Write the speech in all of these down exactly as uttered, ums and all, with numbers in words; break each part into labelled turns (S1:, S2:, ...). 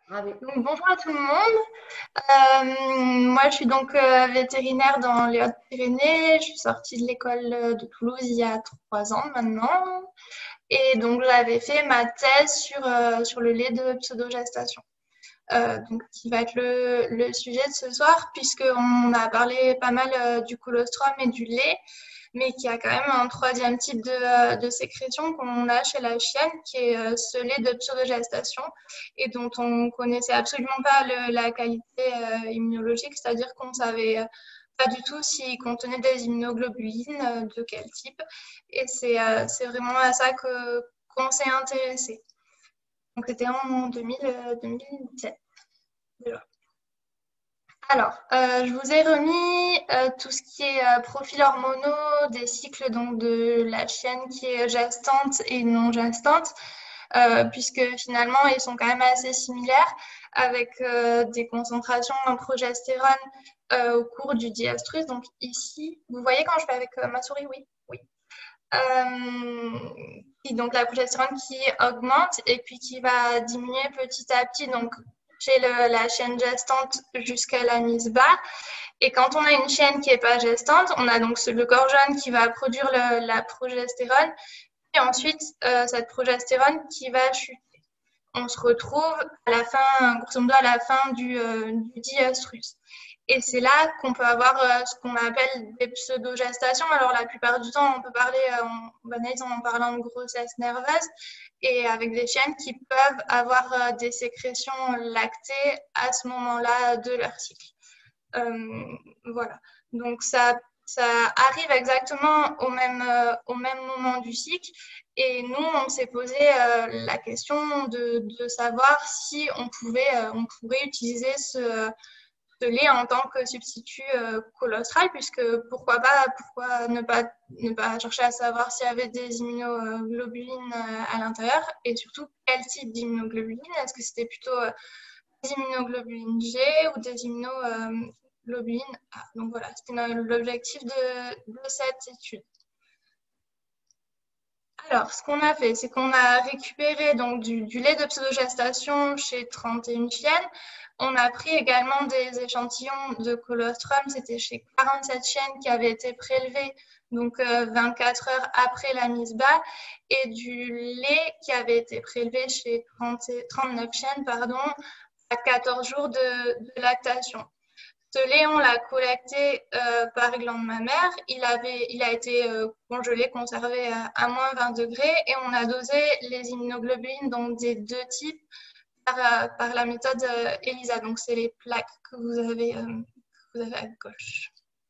S1: Ravi.
S2: Donc, bonjour à tout le monde. Euh, moi, je suis donc euh, vétérinaire dans les Hautes-Pyrénées. Je suis sortie de l'école euh, de Toulouse il y a trois ans maintenant. Et donc, j'avais fait ma thèse sur, euh, sur le lait de pseudogestation. Euh, donc, qui va être le, le sujet de ce soir, puisqu'on a parlé pas mal euh, du colostrum et du lait, mais qu'il y a quand même un troisième type de, euh, de sécrétion qu'on a chez la chienne, qui est euh, ce lait de pseudogestation, et dont on connaissait absolument pas le, la qualité euh, immunologique, c'est-à-dire qu'on savait euh, pas du tout s'il contenait des immunoglobulines, euh, de quel type, et c'est euh, c'est vraiment à ça que qu'on s'est intéressé. Donc c'était en deux mille, euh, deux mille dix-sept déjà. Alors, euh, je vous ai remis euh, tout ce qui est euh, profils hormonaux des cycles donc de la chienne qui est gestante et non gestante, euh, puisque finalement ils sont quand même assez similaires avec euh, des concentrations en progestérone euh, au cours du diastrus. Donc ici, vous voyez quand je fais avec euh, ma souris, oui, oui. Euh, et donc la progestérone qui augmente et puis qui va diminuer petit à petit donc chez le, la chienne gestante jusqu'à la mise bas. Et quand on a une chienne qui n'est pas gestante, on a donc le corps jaune qui va produire le, la progestérone et ensuite euh, cette progestérone qui va chuter. On se retrouve à la fin, grosso modo à la fin du, euh, du diastrus. Et c'est là qu'on peut avoir euh, ce qu'on appelle des pseudogestations. Alors la plupart du temps, on peut parler, euh, on banalise en parlant de grossesse nerveuse, et avec des chiennes qui peuvent avoir euh, des sécrétions lactées à ce moment-là de leur cycle. Euh, voilà. Donc ça, ça arrive exactement au même, euh, au même moment du cycle. Et nous, on s'est posé euh, la question de, de, savoir si on pouvait, euh, on pourrait utiliser ce, ce lait en tant que substitut euh, colostral, puisque pourquoi pas, pourquoi ne pas, ne pas chercher à savoir s'il y avait des immunoglobulines euh, à l'intérieur, et surtout quel type d'immunoglobulines. Est-ce que c'était plutôt euh, des immunoglobulines G ou des immunoglobulines A? Donc voilà, c'était l'objectif de, de cette étude. Alors, ce qu'on a fait, c'est qu'on a récupéré donc du, du lait de pseudogestation chez trente et une chiennes. On a pris également des échantillons de colostrum, c'était chez quarante-sept chiennes qui avaient été prélevées donc euh, vingt-quatre heures après la mise bas, et du lait qui avait été prélevé chez trente, trente-neuf chiennes pardon, à quatorze jours de, de lactation. Ce lait, on l'a collecté euh, par glande mammaire. Il, avait, il a été euh, congelé, conservé à, à moins vingt degrés, et on a dosé les immunoglobulines, donc des deux types, par, euh, par la méthode euh, ELISA. Donc, c'est les plaques que vous avez, euh, que vous avez à gauche.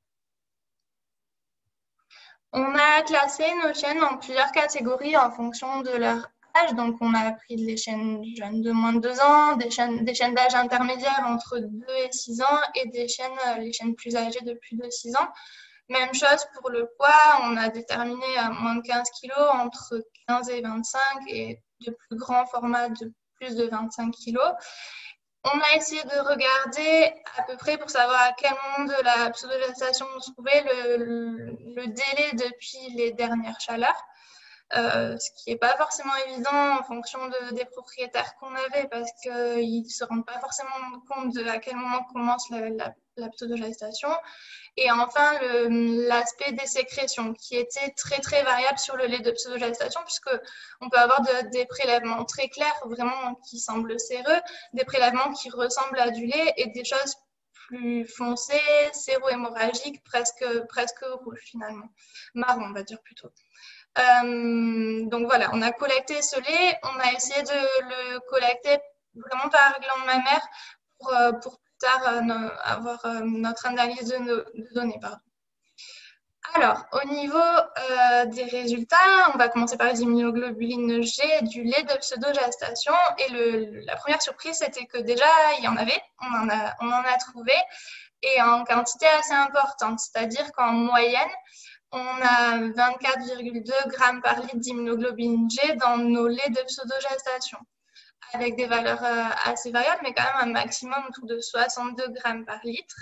S2: On a classé nos chaînes en plusieurs catégories en fonction de leur âge. Donc, on a pris les chaînes jeunes de moins de deux ans, des chaînes, des chaînes d'âge intermédiaire entre deux et six ans, et des chaînes, les chaînes plus âgées de plus de six ans. Même chose pour le poids, on a déterminé à moins de quinze kilos, entre quinze et vingt-cinq, et de plus grands formats de plus de vingt-cinq kilos. On a essayé de regarder à peu près pour savoir à quel moment de la pseudogestation on se trouvait, le, le délai depuis les dernières chaleurs. Euh, ce qui n'est pas forcément évident en fonction de, des propriétaires qu'on avait, parce qu'ils ne se rendent pas forcément compte de à quel moment commence la, la, la pseudogestation. Et enfin, l'aspect des sécrétions, qui était très très variable sur le lait de pseudogestation, puisqu'on peut avoir de, des prélèvements très clairs, vraiment qui semblent séreux, des prélèvements qui ressemblent à du lait, et des choses plus foncées, séro-hémorragiques, presque, presque rouges finalement, marron on va dire plutôt. Euh, donc voilà, on a collecté ce lait, on a essayé de le collecter vraiment par glande mammaire pour, euh, pour plus tard euh, avoir euh, notre analyse de, nos, de données. Pardon. Alors, au niveau euh, des résultats, on va commencer par les immunoglobulines G du lait de pseudogestation. Et le, la première surprise, c'était que déjà, il y en avait, on en a, on en a trouvé, et en quantité assez importante. C'est-à-dire qu'en moyenne, on a vingt-quatre virgule deux grammes par litre d'immunoglobuline G dans nos laits de pseudogestation, avec des valeurs euh, assez variables, mais quand même un maximum autour de soixante-deux grammes par litre.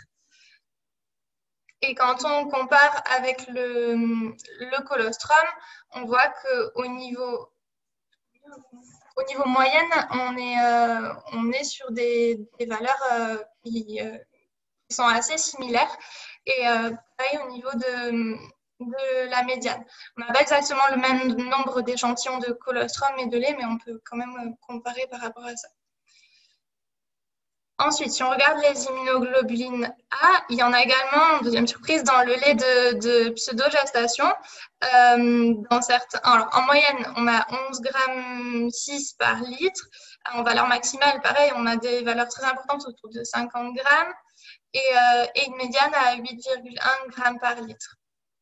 S2: Et quand on compare avec le, le colostrum, on voit qu'au niveau, au niveau moyenne, on est, euh, on est sur des, des valeurs euh, qui, euh, qui sont assez similaires. Et euh, pareil au niveau de, de la médiane. On n'a pas exactement le même nombre d'échantillons de colostrum et de lait, mais on peut quand même comparer par rapport à ça. Ensuite, si on regarde les immunoglobulines A, il y en a également, deuxième surprise, dans le lait de, de pseudogestation. Euh, dans certains, alors, en moyenne, on a onze virgule six grammes par litre. En valeur maximale, pareil, on a des valeurs très importantes autour de cinquante grammes et, euh, et une médiane à huit virgule un grammes par litre.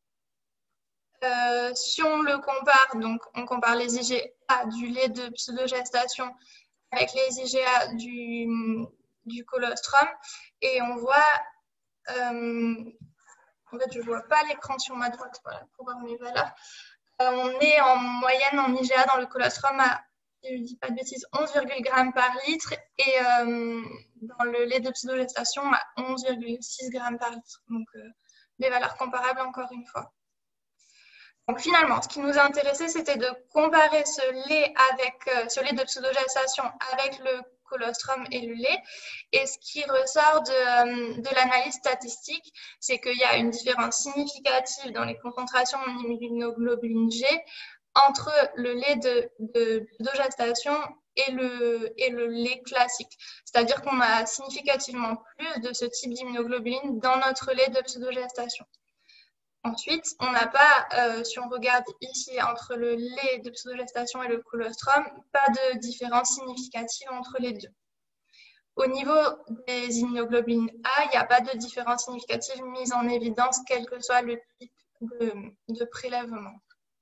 S2: Euh, si on le compare, donc on compare les I G A du lait de pseudogestation avec les I G A du, du colostrum et on voit, euh, en fait je ne vois pas l'écran sur ma droite, voilà, pour voir mes valeurs. Euh, on est en moyenne en I G A dans le colostrum à, si je ne dis pas de bêtises, onze virgule grammes par litre et euh, dans le lait de pseudogestation à onze virgule six grammes par litre. Donc euh, des valeurs comparables encore une fois. Donc finalement, ce qui nous a intéressé, c'était de comparer ce lait avec euh, ce lait de pseudogestation avec le colostrum et le lait. Et ce qui ressort de, de l'analyse statistique, c'est qu'il y a une différence significative dans les concentrations en immunoglobuline G entre le lait de, de pseudogestation et le, et le lait classique. C'est-à-dire qu'on a significativement plus de ce type d'immunoglobuline dans notre lait de pseudogestation. Ensuite, on n'a pas, euh, si on regarde ici entre le lait de pseudogestation et le colostrum, pas de différence significative entre les deux. Au niveau des immunoglobulines A, il n'y a pas de différence significative mise en évidence, quel que soit le type de, de prélèvement.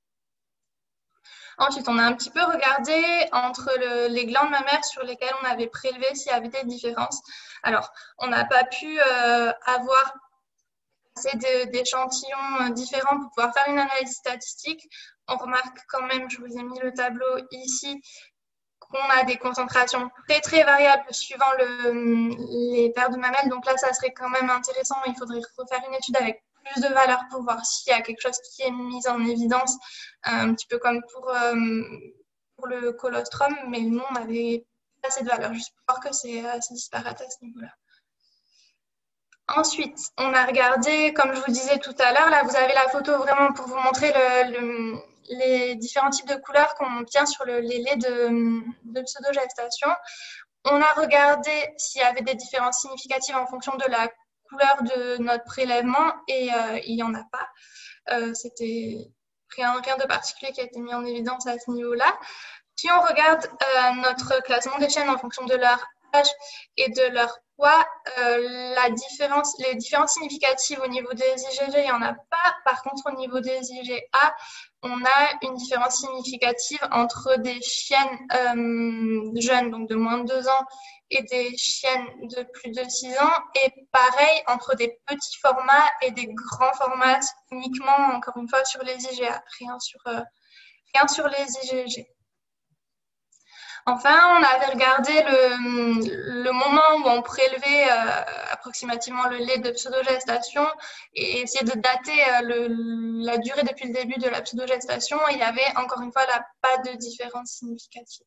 S2: Ensuite, on a un petit peu regardé entre le, les glandes mammaires sur lesquelles on avait prélevé s'il y avait des différences. Alors, on n'a pas pu euh, avoir assez d'échantillons différents pour pouvoir faire une analyse statistique. On remarque quand même, je vous ai mis le tableau ici, qu'on a des concentrations très très variables suivant le, les paires de mamelles. Donc là, ça serait quand même intéressant. Il faudrait refaire une étude avec plus de valeurs pour voir s'il y a quelque chose qui est mis en évidence, un petit peu comme pour, euh, pour le colostrum. Mais nous, on avait pas assez de valeurs, juste pour voir que c'est assez disparate à ce niveau-là. Ensuite, on a regardé, comme je vous disais tout à l'heure, là vous avez la photo vraiment pour vous montrer le, le, les différents types de couleurs qu'on obtient sur le, les laits de, de pseudogestation. On a regardé s'il y avait des différences significatives en fonction de la couleur de notre prélèvement et euh, il n'y en a pas. Euh, C'était rien, rien de particulier qui a été mis en évidence à ce niveau-là. Si on regarde euh, notre classement des chaînes en fonction de leur âge et de leur poids, euh, la différence, les différences significatives au niveau des I G G, il n'y en a pas. Par contre, au niveau des I G A, on a une différence significative entre des chiennes euh, jeunes, donc de moins de deux ans, et des chiennes de plus de six ans. Et pareil, entre des petits formats et des grands formats, uniquement, encore une fois, sur les I G A, rien sur, euh, rien sur les I G G. Enfin, on avait regardé le, le moment où on prélevait euh, approximativement le lait de pseudogestation et essayer de dater euh, le, la durée depuis le début de la pseudogestation. Il y avait encore une fois là pas de différence significative.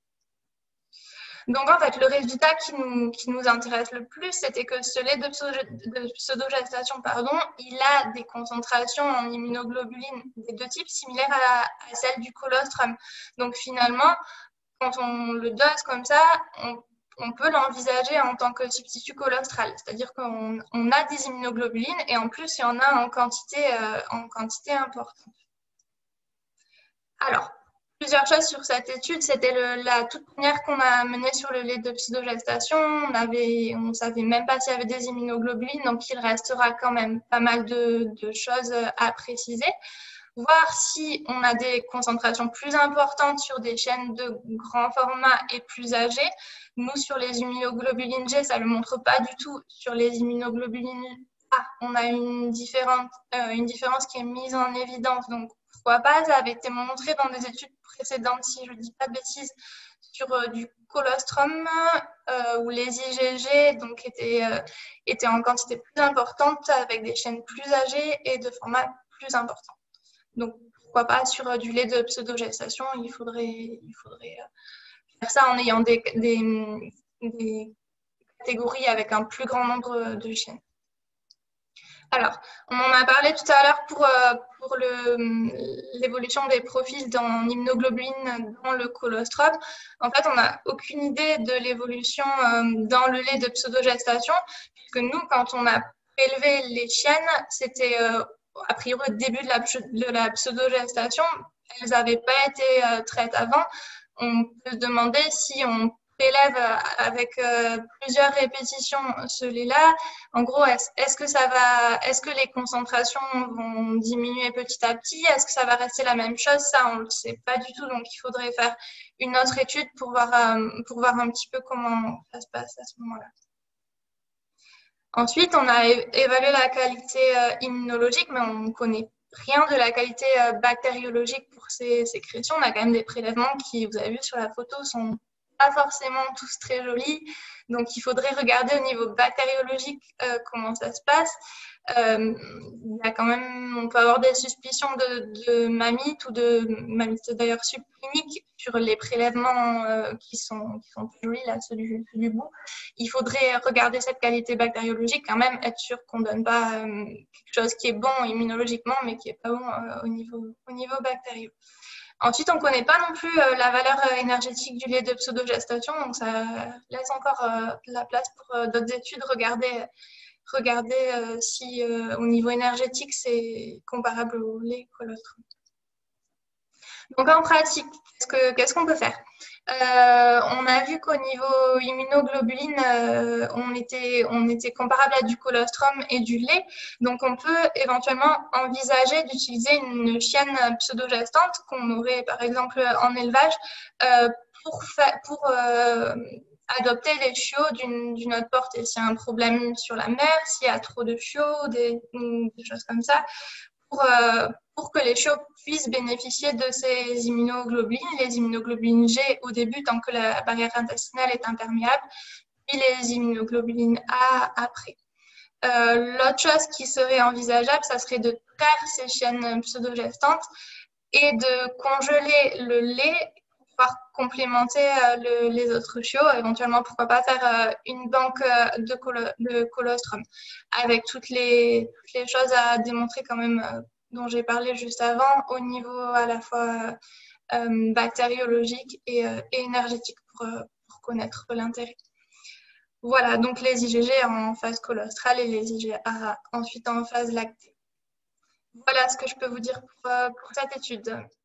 S2: Donc en fait, le résultat qui nous, qui nous intéresse le plus, c'était que ce lait de pseudogestation, pardon, il a des concentrations en immunoglobulines des deux types similaires à, à celles du colostrum. Donc finalement, quand on le dose comme ça, on, on peut l'envisager en tant que substitut colostral. C'est-à-dire qu'on on a des immunoglobulines et en plus, il y en a en quantité, euh, en quantité importante. Alors, plusieurs choses sur cette étude. C'était la toute première qu'on a menée sur le lait de pseudogestation. On avait, on savait même pas s'il y avait des immunoglobulines, donc il restera quand même pas mal de, de choses à préciser. Voir si on a des concentrations plus importantes sur des chaînes de grand format et plus âgées. Nous, sur les immunoglobulines G, ça ne le montre pas du tout. Sur les immunoglobulines A, on a une différence, euh, une différence qui est mise en évidence. Donc, pourquoi pas, ça avait été montré dans des études précédentes, si je ne dis pas de bêtises, sur euh, du colostrum, euh, où les I G G donc, étaient, euh, étaient en quantité plus importante, avec des chaînes plus âgées et de format plus important. Donc, pourquoi pas sur du lait de pseudogestation, il faudrait, il faudrait faire ça en ayant des, des, des catégories avec un plus grand nombre de chaînes. Alors, on en a parlé tout à l'heure pour, euh, pour l'évolution des profils dans l'immunoglobine dans le colostrum. En fait, on n'a aucune idée de l'évolution euh, dans le lait de pseudogestation, puisque nous, quand on a prélevé les chiennes, c'était euh, a priori au début de la, de la pseudogestation, elles n'avaient pas été euh, traites avant. On peut se demander si on prélève avec euh, plusieurs répétitions ce lait-là. En gros, est-ce est-ce que ça va, est-ce que les concentrations vont diminuer petit à petit? Est-ce que ça va rester la même chose? Ça, on ne le sait pas du tout. Donc, il faudrait faire une autre étude pour voir, euh, pour voir un petit peu comment ça se passe à ce moment-là. Ensuite, on a évalué la qualité euh, immunologique, mais on ne connaît rien de la qualité euh, bactériologique pour ces sécrétions. On a quand même des prélèvements qui, vous avez vu sur la photo, sont pas forcément tous très jolis. Donc, il faudrait regarder au niveau bactériologique euh, comment ça se passe. Euh, il y a quand même, on peut avoir des suspicions de, de mammites ou de mammites d'ailleurs subcliniques sur les prélèvements euh, qui sont qui sont plus jolis là, ceux du, ceux du bout. Il faudrait regarder cette qualité bactériologique quand même, être sûr qu'on donne pas euh, quelque chose qui est bon immunologiquement mais qui est pas bon euh, au niveau au niveau bactérieux. Ensuite, on ne connaît pas non plus euh, la valeur euh, énergétique du lait de pseudogestation, donc ça laisse encore euh, de la place pour euh, d'autres études. Regarder, regarder euh, si euh, au niveau énergétique, c'est comparable au lait colostrum. Donc en pratique, qu'est-ce qu'on peut faire? euh, On a vu qu'au niveau immunoglobuline, euh, on, était, on était comparable à du colostrum et du lait. Donc on peut éventuellement envisager d'utiliser une chienne pseudogestante qu'on aurait par exemple en élevage euh, pour, pour euh, adopter les chiots d'une autre portée. S'il y a un problème sur la mer, s'il y a trop de chiots, des, des choses comme ça, pour, euh, pour que les chiots puissent bénéficier de ces immunoglobulines, les immunoglobulines G au début tant que la barrière intestinale est imperméable, puis les immunoglobulines A après. Euh, L'autre chose qui serait envisageable, ça serait de traire ces chiennes pseudogestantes et de congeler le lait pour pouvoir complémenter euh, le, les autres chiots. Éventuellement, pourquoi pas faire euh, une banque de, colo de colostrum avec toutes les, toutes les choses à démontrer quand même euh, dont j'ai parlé juste avant au niveau à la fois euh, bactériologique et, euh, et énergétique pour, euh, pour connaître l'intérêt. Voilà, donc les I G G en phase colostrale et les I G A ensuite en phase lactée. Voilà ce que je peux vous dire pour, pour cette étude.